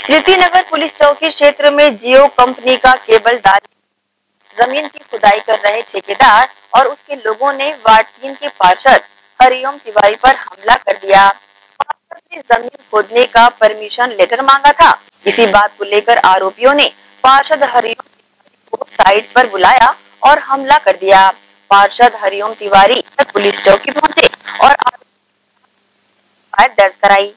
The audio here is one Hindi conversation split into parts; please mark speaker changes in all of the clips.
Speaker 1: स्मृति नगर पुलिस चौकी क्षेत्र में जियो कंपनी का केबल डाल जमीन की खुदाई कर रहे ठेकेदार और उसके लोगों ने वार्ड 3 के पार्षद हरिओम तिवारी पर हमला कर दिया। पार्षद ने जमीन खोदने का परमिशन लेटर मांगा था। इसी बात को लेकर आरोपियों ने पार्षद हरिओम तिवारी को साइट पर बुलाया और हमला कर दिया। पार्षद हरिओम तिवारी पुलिस चौकी पहुंचे और दर्ज कराई।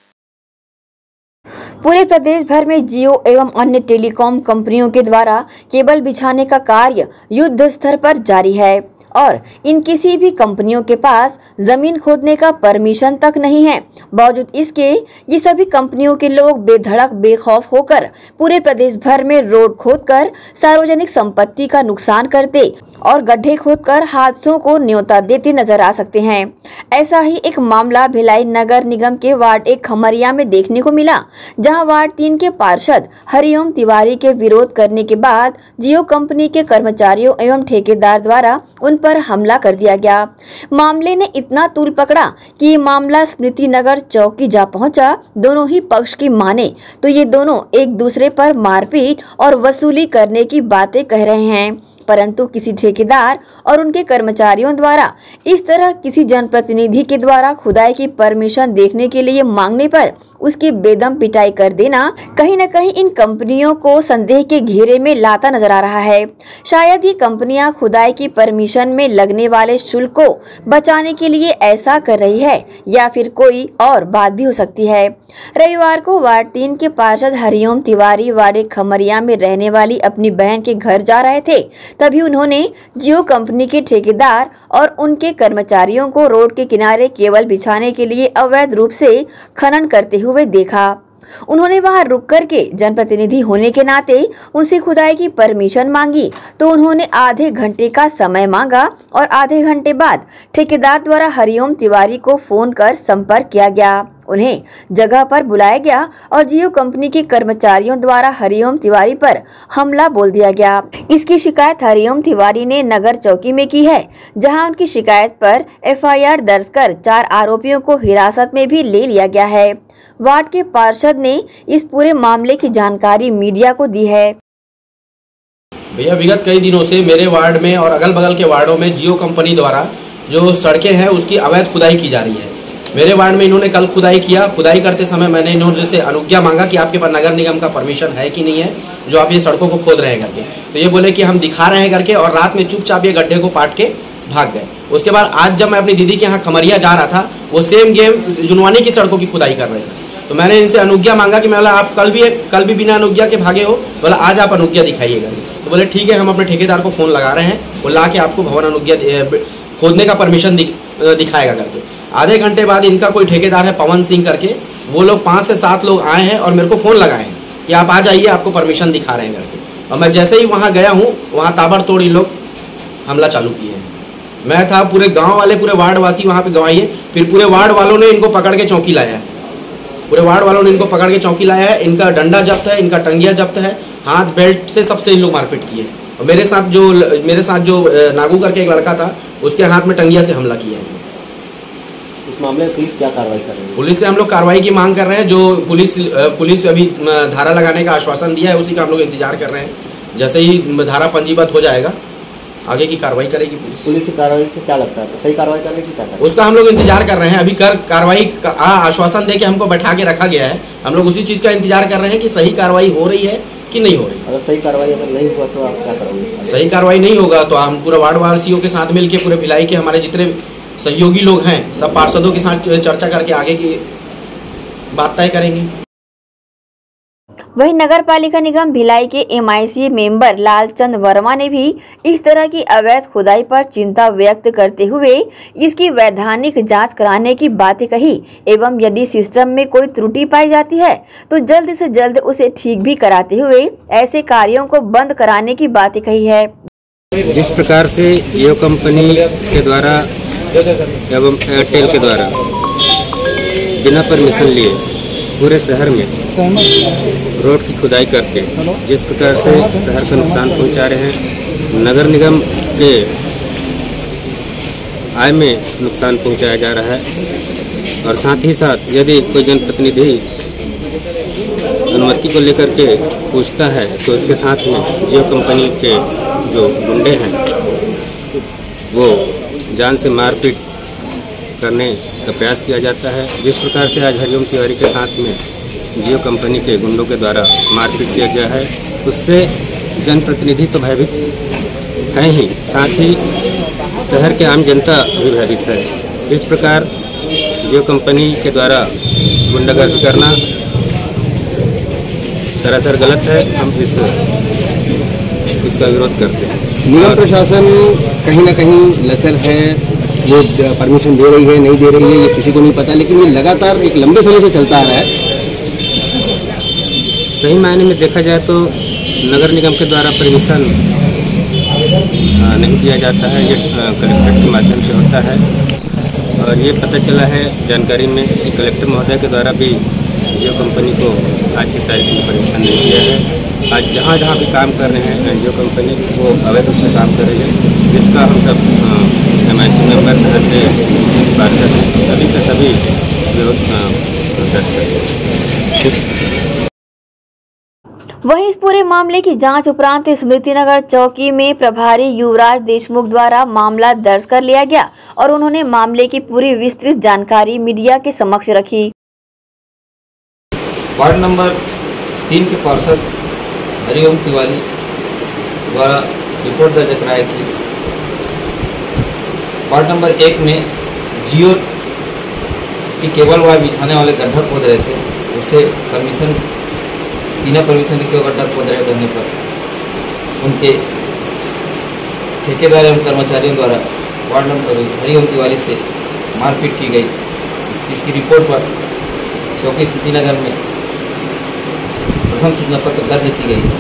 Speaker 2: पूरे प्रदेश भर में जियो एवं अन्य टेलीकॉम कंपनियों के द्वारा केबल बिछाने का कार्य युद्ध स्तर पर जारी है और इन किसी भी कंपनियों के पास जमीन खोदने का परमिशन तक नहीं है। बावजूद इसके ये सभी कंपनियों के लोग बेधड़क बेखौफ होकर पूरे प्रदेश भर में रोड खोदकर सार्वजनिक संपत्ति का नुकसान करते और गड्ढे खोदकर हादसों को न्योता देते नजर आ सकते हैं। ऐसा ही एक मामला भिलाई नगर निगम के वार्ड 1 खमरिया में देखने को मिला, जहां वार्ड 3 के पार्षद हरिओम तिवारी के विरोध करने के बाद जियो कंपनी के कर्मचारियों एवं ठेकेदार द्वारा उन पर हमला कर दिया गया। मामले ने इतना तूल पकड़ा कि ये मामला स्मृति नगर चौकी जा पहुंचा। दोनों ही पक्ष की माने तो ये दोनों एक दूसरे पर मारपीट और वसूली करने की बातें कह रहे हैं, परंतु किसी ठेकेदार और उनके कर्मचारियों द्वारा इस तरह किसी जनप्रतिनिधि के द्वारा खुदाई की परमिशन देखने के लिए मांगने पर उसकी बेदम पिटाई कर देना कहीं न कहीं इन कंपनियों को संदेह के घेरे में लाता नजर आ रहा है। शायद ये कंपनियां खुदाई की परमिशन में लगने वाले शुल्क को बचाने के लिए ऐसा कर रही है या फिर कोई और बात भी हो सकती है। रविवार को वार्ड 3 के पार्षद हरिओम तिवारी वार्ड 1 खमरिया में रहने वाली अपनी बहन के घर जा रहे थे, तभी उन्होंने जियो कंपनी के ठेकेदार और उनके कर्मचारियों को रोड के किनारे केबल बिछाने के लिए अवैध रूप से खनन करते हुए देखा। उन्होंने वहां रुक करके जनप्रतिनिधि होने के नाते उनसे खुदाई की परमिशन मांगी तो उन्होंने आधे घंटे का समय मांगा और आधे घंटे बाद ठेकेदार द्वारा हरिओम तिवारी को फोन कर संपर्क किया गया। उन्हें जगह पर बुलाया गया और जियो कंपनी के कर्मचारियों द्वारा हरिओम तिवारी पर हमला बोल दिया गया। इसकी शिकायत हरिओम तिवारी ने नगर चौकी में की है, जहां उनकी शिकायत पर एफआईआर दर्ज कर 4 आरोपियों को हिरासत में भी ले लिया गया है। वार्ड के पार्षद ने इस पूरे मामले की जानकारी मीडिया को दी है।
Speaker 3: भैया, विगत कई दिनों से मेरे वार्ड में और अगल बगल के वार्डों में जियो कंपनी द्वारा जो सड़कें हैं उसकी अवैध खुदाई की जा रही है। मेरे वार्ड में इन्होंने कल खुदाई किया। खुदाई करते समय मैंने इन्होंने से अनुज्ञा मांगा कि आपके पास नगर निगम का परमिशन है कि नहीं है जो आप ये सड़कों को खोद रहे हैं करके। तो ये बोले कि हम दिखा रहे हैं करके और रात में चुपचाप ये गड्ढे को पाट के भाग गए। उसके बाद आज जब मैं अपनी दीदी के यहाँ खमरिया जा रहा था, वो सेम गेम जुनवानी की सड़कों की खुदाई कर रहे थे। तो मैंने इनसे अनुज्ञा मांगा कि मैं बोला आप कल भी बिना अनुज्ञा के भागे हो, बोला आज आप अनुज्ञा दिखाइएगा। तो बोले ठीक है, हम अपने ठेकेदार को फ़ोन लगा रहे हैं, वो ला के आपको भवन अनुज्ञा खोदने का परमिशन दिखाएगा करके। आधे घंटे बाद इनका कोई ठेकेदार है पवन सिंह करके, वो लोग 5 से 7 लोग आए हैं और मेरे को फ़ोन लगाए हैं कि आप आ जाइए, आपको परमिशन दिखा रहे हैं करके। और मैं जैसे ही वहाँ गया हूँ, वहाँ ताबड़तोड़ इन लोग हमला चालू किए हैं। मैं था, पूरे गाँव वाले, पूरे वार्ड वासी वहाँ पर गवाही है। फिर पूरे वार्ड वालों ने इनको पकड़ के चौकी लाया है। पूरे वार्ड वालों ने इनको पकड़ के चौकी लाया है। इनका डंडा जब्त है, इनका टंगिया जब्त है, हाथ बेल्ट से सबसे इन लोग मारपीट किए। और मेरे साथ जो नागू करके एक लड़का था, उसके हाथ में टंगिया से हमला किया है।
Speaker 4: इस मामले में पुलिस क्या कार्रवाई कर रही है?
Speaker 3: पुलिस से हम लोग कार्रवाई की मांग कर रहे हैं। जो पुलिस अभी धारा लगाने का आश्वासन दिया है, उसी का हम लोग इंतजार कर रहे हैं। जैसे ही धारा पंजीबद्ध हो जाएगा, आगे की कार्रवाई करेगी पुलिस।
Speaker 4: पुलिस की कार्रवाई से क्या लगता है, तो सही कार्रवाई करने की क्या करें?
Speaker 3: उसका हम लोग इंतजार कर रहे हैं। अभी कार्रवाई का आश्वासन दे के हमको बैठा के रखा गया है। हम लोग उसी चीज़ का इंतजार कर रहे हैं कि सही कार्रवाई हो रही है कि नहीं हो रही।
Speaker 4: अगर सही कार्रवाई अगर नहीं हुआ तो आप क्या करोगे?
Speaker 3: सही कार्रवाई नहीं होगा तो हम पूरे वार्ड वासियों के साथ मिलकर, पूरे भिलाई के हमारे जितने सहयोगी लोग हैं, सब पार्षदों के साथ चर्चा करके आगे की बात तय करेंगे।
Speaker 2: वहीं नगर पालिका निगम भिलाई के MIC मेंबर लालचंद वर्मा ने भी इस तरह की अवैध खुदाई पर चिंता व्यक्त करते हुए इसकी वैधानिक जांच कराने की बातें कही एवं यदि सिस्टम में कोई त्रुटि पाई जाती है तो जल्द से जल्द उसे ठीक भी कराते हुए ऐसे कार्यों को बंद कराने की बातें कही है।
Speaker 5: जिस प्रकार से जियो कंपनी के द्वारा एवं एयरटेल के द्वारा बिना परमिशन लिए पूरे शहर में रोड की खुदाई करके जिस प्रकार से शहर को नुकसान पहुंचा रहे हैं, नगर निगम के आय में नुकसान पहुंचाया जा रहा है और साथ ही साथ यदि कोई जनप्रतिनिधि अनुमति को लेकर के पूछता है तो उसके साथ में जियो कंपनी के जो गुंडे हैं वो जान से मारपीट करने का प्रयास किया जाता है। जिस प्रकार से आज हरिओम तिवारी के साथ में जियो कंपनी के गुंडों के द्वारा मारपीट किया गया है, उससे जनप्रतिनिधि तो भयभीत हैं ही, साथ ही शहर के आम जनता भी भयभीत है। इस प्रकार जियो कंपनी के द्वारा गुंडागर्दी करना सरासर गलत है। हम इसका विरोध करते हैं।
Speaker 6: निगम प्रशासन कहीं ना कहीं लचर है, ये परमिशन दे रही है नहीं दे रही है ये किसी को नहीं पता, लेकिन ये लगातार एक लंबे समय से चलता आ रहा है।
Speaker 5: सही मायने में देखा जाए तो नगर निगम के द्वारा परमिशन नहीं दिया जाता है, ये कलेक्टर के माध्यम से होता है। और ये पता चला है जानकारी में कि कलेक्टर महोदय के द्वारा भी जियो कंपनी को आज की तारीख में परमिशन नहीं दिया है। आज जहाँ जहाँ भी काम कर रहे हैं जियो कंपनी वो अवैध रूप से काम कर रही है, जिसका हम सब MIC मेंबर शहर के पार्षद सभी के सभी विरोध दर्ज करते हैं।
Speaker 2: वहीं इस पूरे मामले की जांच उपरांत स्मृतिनगर चौकी में प्रभारी युवराज देशमुख द्वारा मामला दर्ज कर लिया गया और उन्होंने मामले की पूरी विस्तृत जानकारी मीडिया के समक्ष रखी।
Speaker 7: वार्ड नंबर 3 के पार्षद हरिओम तिवारी द्वारा रिपोर्ट दर्ज कराई कि वार्ड नंबर 1 में जियो की केबल वायर बिछाने वाले गड्ढा खोद रहे थे, उससे बिना परमिशन के गड्ढा खोद रहे रहने पर उनके ठेकेदार एवं कर्मचारियों द्वारा वार्ड नंबर हरिओम तिवारी से मारपीट की गई, जिसकी रिपोर्ट पर चौकी स्मृतिनगर में प्रथम सूचना पत्र दर्ज की गई।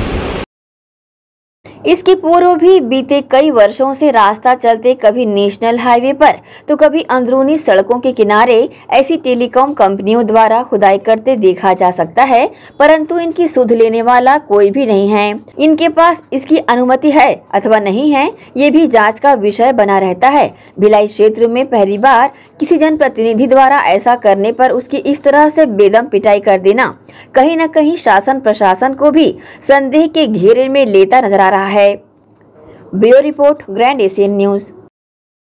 Speaker 2: इसके पूर्व भी बीते कई वर्षों से रास्ता चलते कभी नेशनल हाईवे पर तो कभी अंदरूनी सड़कों के किनारे ऐसी टेलीकॉम कंपनियों द्वारा खुदाई करते देखा जा सकता है, परंतु इनकी सुध लेने वाला कोई भी नहीं है। इनके पास इसकी अनुमति है अथवा नहीं है, ये भी जांच का विषय बना रहता है। भिलाई क्षेत्र में पहली बार किसी जनप्रतिनिधि द्वारा ऐसा करने पर उसकी इस तरह से बेदम पिटाई कर देना कहीं न कहीं शासन प्रशासन को भी संदेह के घेरे में लेता नजर आ रहा है। Bureau report, grand Asian news.